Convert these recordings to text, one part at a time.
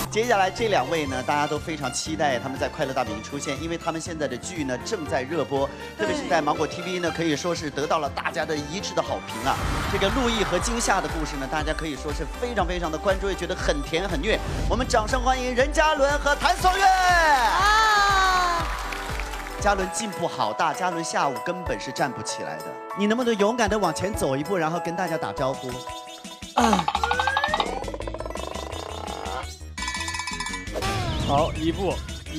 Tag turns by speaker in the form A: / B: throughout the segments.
A: 接下来这2位呢，大家都非常期待他们在《快乐大本营》出现，因为他们现在的剧呢正在热播，特别是在芒果 TV 呢，可以说是得到了大家的一致的好评啊。这个陆毅和金夏的故事呢，大家可以说是非常非常的关注，也觉得很甜很虐。我们掌声欢迎任嘉伦和谭松韵。嘉伦进步好大，嘉伦下午根本是站不起来的。你能不能勇敢的往前走一步，然后跟大家打招呼？
B: 好，一步。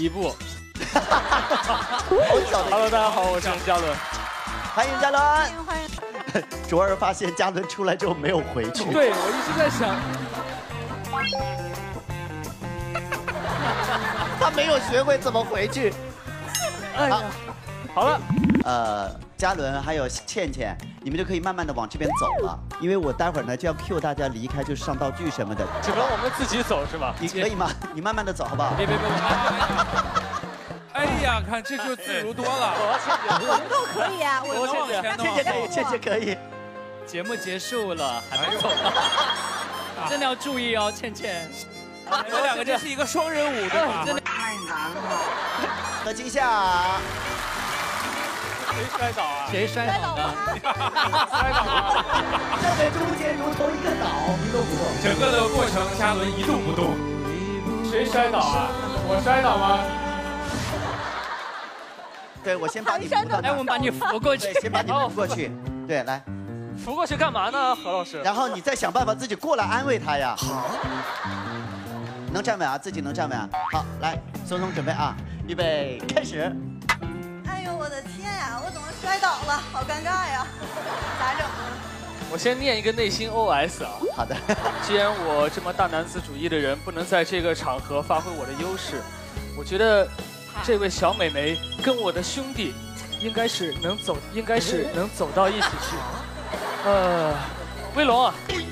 A: 好小的。
B: Hello， 大家好，我是任嘉伦。
A: 欢迎嘉伦。
C: 欢迎。
A: 卓儿发现嘉伦出来之后没有回去。
B: 对，我一直在想。
A: 他没有学会怎么回去。
B: 哎呀，好了。
A: 嘉伦还有倩倩，你们就可以慢慢的往这边走了，因为我待会儿呢就要 cue 大家离开，就是上道具什么的。
B: 只能我们自己走是吧？
A: 你可以吗？你慢慢的走好不好？
B: 别！
D: 哎呀，看这就自如多了。
C: 我们都可以啊，
D: 我往前
A: 倩倩可以，倩倩可以。
B: 节目结束了，还没走呢，真的要注意哦，倩倩。
D: 你们2个这是一个双人舞对吧？
C: 真的太难了。
A: 和金夏。
B: 谁摔倒啊？谁摔倒的？
D: 摔倒了。
A: 站在中间如同一个岛，一动不动。
D: 整个的过程，嘉伦一动不动。谁摔倒啊？我摔倒吗？
A: 对，我先把你扶到。
B: 来，我们把你扶过去。
A: 对，先把你扶过去。对，来。
B: 扶过去干嘛呢，何老师？
A: 然后你再想办法自己过来安慰他呀。好。能站稳啊，自己能站稳啊。好，来，松松准备啊，预备，开始。
C: 哎呦我的天呀，我怎么摔倒了？好尴尬呀，咋整呢？
B: 我先念一个内心 OS 啊。
A: 好的。
B: 既然我这么大男子主义的人不能在这个场合发挥我的优势，我觉得这位小美眉跟我的兄弟应该是能走到一起去。威龙啊，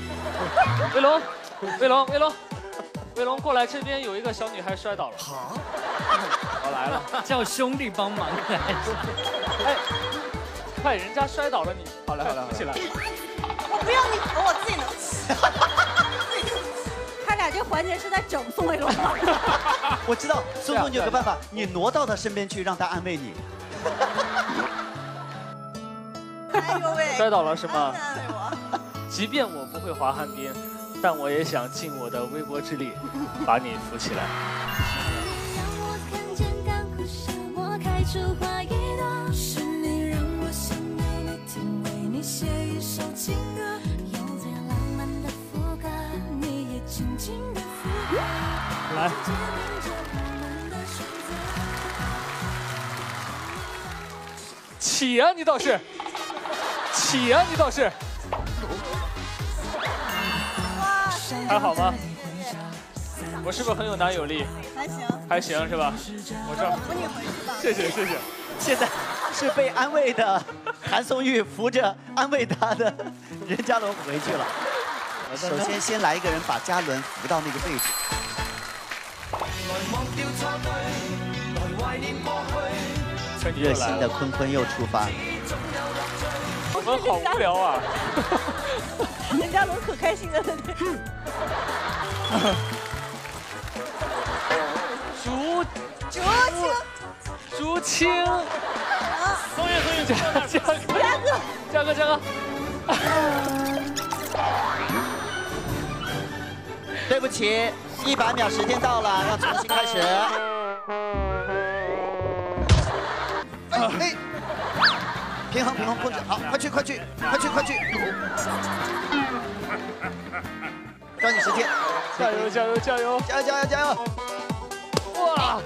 B: 威龙过来，这边有一个小女孩摔倒了。好，我来了，叫兄弟帮忙。哎，快，人家摔倒了，你好来，起来。
C: 我不要你扶，我自己能起。他俩这环节是在整宋威龙吗？
A: 我知道，松松，你有个办法，你挪到他身边去，让他安慰你。
C: 哎呦喂！
B: 摔倒了是吗？
C: 安慰我。
B: 即便我不会滑旱冰，但我也想尽我的微薄之力把你扶起来。来，起啊！你倒是，起啊！你倒是。还好吗？我是不是很有男友力？
C: 还行，
B: 还行是吧？我这
C: 扶你回去吧。
B: 谢谢。
A: 现在是被安慰的谭松韵扶着安慰他的任嘉伦回去了。首先来一个人把嘉伦扶到那个位置。热心的坤坤又出发。
B: 我们好无聊啊！
C: 任嘉伦可开心了，
B: 竹青，松韵，嘉哥，
A: 对不起，100秒时间到了，要重新开始。平衡控制，好，快去！抓紧时间，
B: 加油！哇！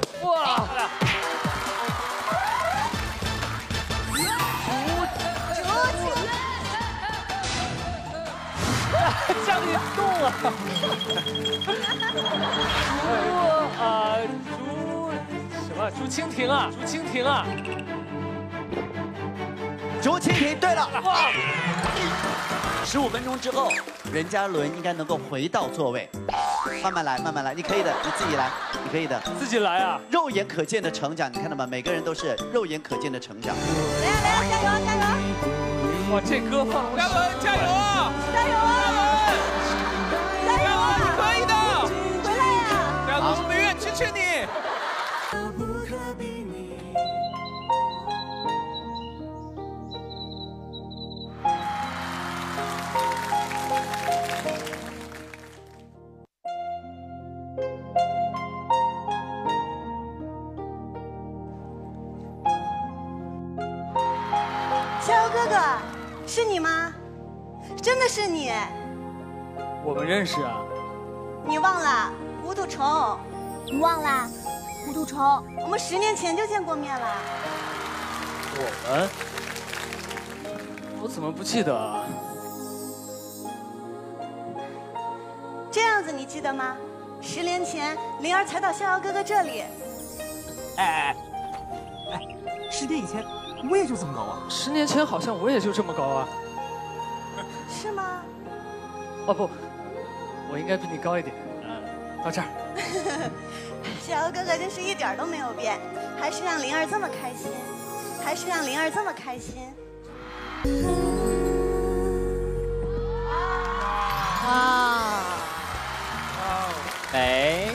B: 家里动啊！竹蜻蜓啊！
A: 竹蜻蜓，对了，15分钟之后，任嘉伦应该能够回到座位。慢慢来，你可以的，你自己来，你可以的，
B: 自己来啊！
A: 肉眼可见的成长，你看到吗？每个人都是肉眼可见的成长。
C: 来呀，加油！
B: 哇，这歌放
D: 嘉伦，加油啊！
C: 你可以的！
D: 回来呀！
C: 回来呀！
A: 好，
E: 哥，是你吗？真的是你？
B: 我们认识啊？
E: 你忘了糊涂虫？
C: 你忘了，糊涂虫？
E: 我们10年前就见过面了。
B: 我怎么不记得啊？
E: 这样子你记得吗？10年前，灵儿才到逍遥哥哥这里。
F: 哎，10年以前我也就这么高啊。
B: 10年前好像我也就这么高啊。
E: 是吗？
B: 哦不，我应该比你高一点。到这儿。
E: 逍遥哥哥真是一点都没有变，还是让灵儿这么开心，还是让灵儿这么开心。
F: 美。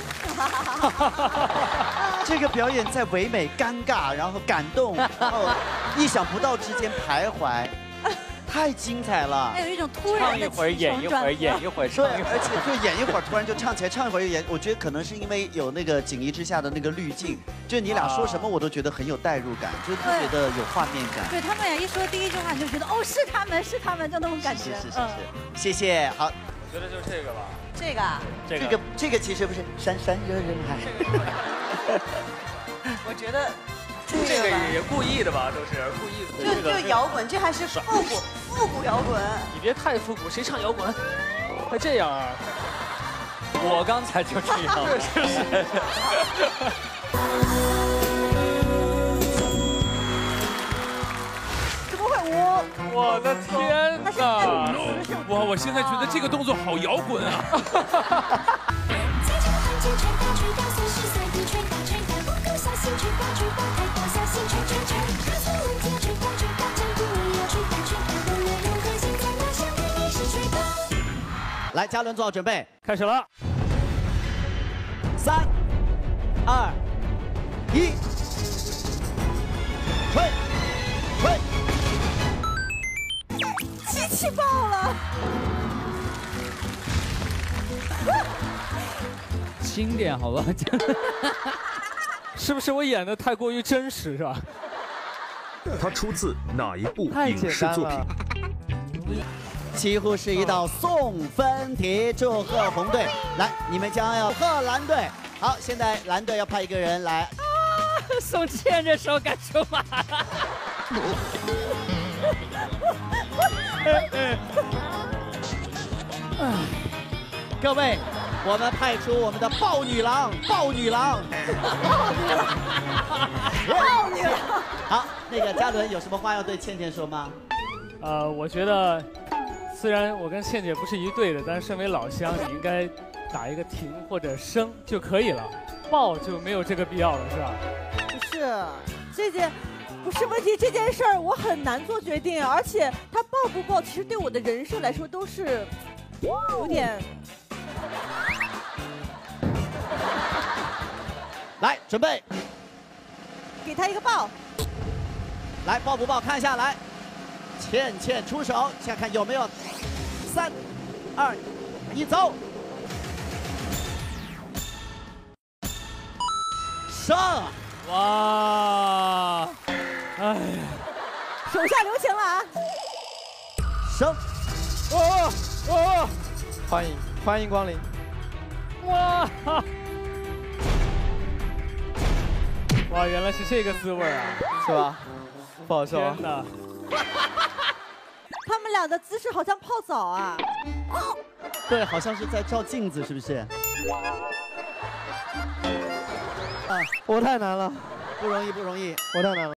A: 这个表演在唯美、尴尬，然后感动，然后意想不到之间徘徊，太精彩了。
C: 还有一种突然的
F: 唱一会儿，演一会儿，演一会儿，唱
A: 对，
F: 一会儿。
A: 而且就演一会儿，突然就唱起来，唱一会儿又演。我觉得可能是因为有那个锦衣之下的那个滤镜，就你俩说什么我都觉得很有代入感，就是特别的有画面感。
C: 对他们俩一说第一句话，你就觉得哦，是他们，是他们，就那种感觉。
A: 是，谢谢。好，
B: 我觉得就是这个吧。
E: 这个啊，
A: 这个其实不是闪闪惹人海。
E: 我觉得
B: 这个也故意的吧，都是故意的。
E: 就摇滚，这还是复古摇滚。
B: 你别太复古，谁唱摇滚？还这样啊？
F: 我刚才就这样。
C: 怎么会
B: 我的天哪！
D: 哇，我现在觉得这个动作好摇滚啊！
A: 来，嘉伦做好准备，
B: 开始了。
A: 3、2、1，吹，吹。
C: 机器爆了！
F: 轻点好吧？
B: 是不是我演的太过于真实，是吧？
G: 它出自哪一部影
B: 太简单
G: 视作品？
B: 了。
A: 几乎是一道送分题，祝贺红队！来，你们将要贺蓝队。好，现在蓝队要派一个人来。
F: 宋茜这时候该出马了。
A: 各位，我们派出我们的豹女郎，豹女郎。
C: 爆你了！
A: 好，那个嘉伦有什么话要对倩倩说吗？
B: 我觉得虽然我跟倩姐不是一队的，但是身为老乡，你应该打一个停或者升就可以了，爆就没有这个必要了，是吧？
H: 不是，这件不是问题，这件事儿我很难做决定，而且他爆不爆，其实对我的人设来说都是有点。
A: 来，准备，
H: 给他一个爆。
A: 来爆不爆？看一下来，倩倩出手，现在看有没有。3、2、1，走。上。
B: 哇！哎呀，
H: 手下留情了啊！
A: 升。
B: 哦，
F: 欢迎光临。
B: 哇！哇，原来是这个滋味啊，
F: 是吧？不好受啊
B: 天！哪！
H: 他们俩的姿势好像泡澡啊。
A: 对，好像是在照镜子，是不是？
F: 我太难了，
A: 不容易，不容易。
F: 我太难了。